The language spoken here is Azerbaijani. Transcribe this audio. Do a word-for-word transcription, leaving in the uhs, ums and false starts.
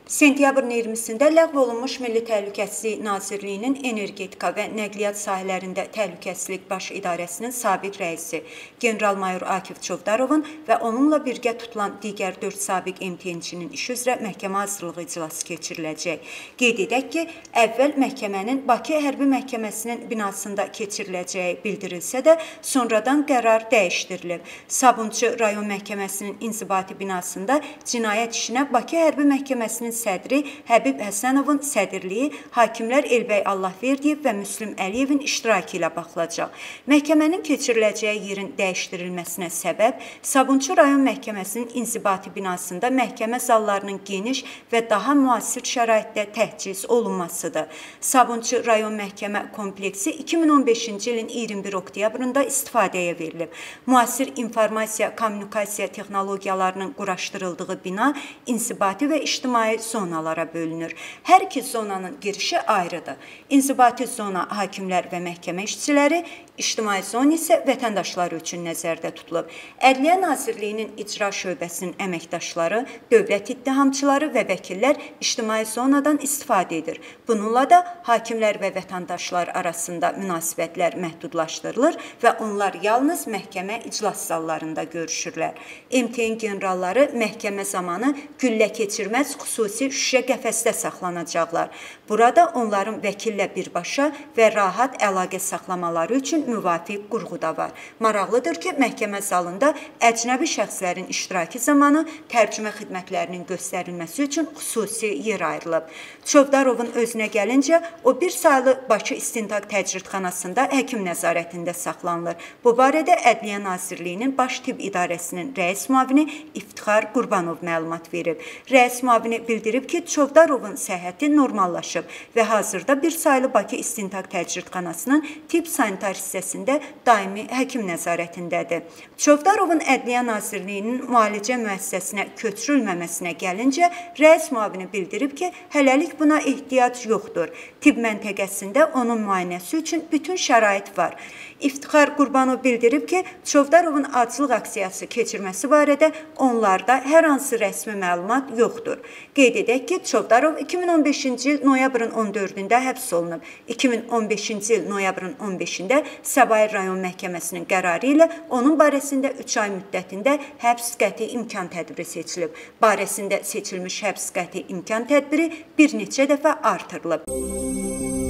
Sentyabrın iyirmisində ləğv olunmuş Milli Təhlükəsizlik Nazirliyinin Energetika və Nəqliyyat sahələrində Təhlükəsizlik Baş İdarəsinin sabiq rəisi general-mayor Akif Çovdarovun və onunla birgə tutulan digər dörd sabiq M T N-çinin işi üzrə məhkəmə hazırlığı iclası keçiriləcək. Qeyd edək ki, əvvəl məhkəmənin Bakı Hərbi Məhkəməsinin binasında keçiriləcəyi bildirilsə də, sonradan qərar dəyişdirilib. Sabunçu rayon məhkəməsinin inzibati binasında cinayət işinə Bakı Hərbi Məhkəməsinin sədri Həbib Həsənovun sədrliyi, hakimlər Elbəy Allahverdiyev və Müslüm Əliyevin iştirakı ilə baxılacaq. Məhkəmənin keçiriləcəyi yerin dəyişdirilməsinə səbəb Sabunçu rayon məhkəməsinin inzibati binasında məhkəmə zallarının geniş və daha müasir şəraitdə təhciz olunmasıdır. Sabunçu rayon məhkəmə kompleksi iki min on beşinci ilin iyirmi bir oktyabrında istifadəyə verilib. Müasir informasiya, kommunikasiya texnologiyalarının quraşdırıldığı bina inzibati və ictimai zonalara bölünür. Hər iki zonanın girişi ayrıdır. İnzibati zona hakimlər və məhkəmə işçiləri, ictimai zona isə vətəndaşları üçün nəzərdə tutulub. Ədliyyə Nazirliyinin icra şöbəsinin əməkdaşları, dövlət ittihamçıları və vəkillər ictimai zonadan istifadə edir. Bununla da hakimlər və vətəndaşlar arasında münasibətlər məhdudlaşdırılır və onlar yalnız məhkəmə iclas zallarında görüşürlər. M T N generalları məhkəmə zamanı güllə keçirməz xüsusi şüşə qəfəsdə saxlanacaqlar. Burada onların vəkillə birbaşa və rahat əlaqə saxlamaları üçün müvafiq qurğu da var. Maraqlıdır ki, məhkəmə zalında əcnəbi şəxslərin iştirakı zamanı tərcümə xidmətlərinin göstərilməsi üçün xüsusi yer ayrılıb. Çovdarovun özünə gəlincə, o bir saylı Bakı İstintaq Təcridxanasında həkim nəzarətində saxlanılır. Bu barədə Ədliyyə Nazirliyinin Baş Tibb İdarəsinin rəis müavini İftixar Qurbanov məlumat verib. Rəis müavini bildirib ki, Çovdarovun səhhəti normallaşıb və hazırda bir saylı Bakı İstintaq Təcridxanasının tibb sanitar hissəsində daimi həkim nəzarətindədir. Çovdarovun Ədliyyə Nazirliyinin müalicə müəssisəsinə köçürülməməsinə gəlincə, rəis müavini bildirib ki, hələlik buna ehtiyac yoxdur. Tibb məntəqəsində onun müayinəsi üçün bütün şərait var. İftixar Qurbanov bildirib ki, Çovdarovun aclıq aksiyası keçirməsi barədə onlarda hər hansı rəsmi məlumat yoxdur. Qeyd edək ki, Çovdarov iki min on beşinci il noyabrın on dördündə həbs olunub. iki min on beşinci il noyabrın on beşində Səbail rayon məhkəməsinin qərarı ilə onun barəsində üç ay müddətində həbs qəti imkan tədbiri seçilib. Barəsində seçilmiş həbs qəti imkan tədbiri bir neçə dəfə artırılıb.